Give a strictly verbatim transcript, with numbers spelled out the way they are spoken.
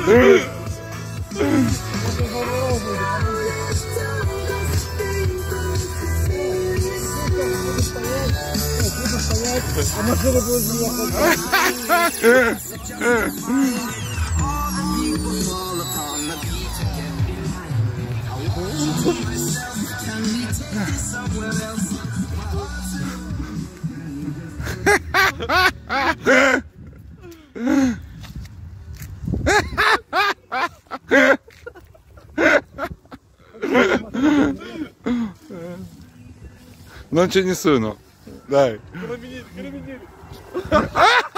А машина будет Non c'è nessuno, dai. Carabinieri, carabinieri.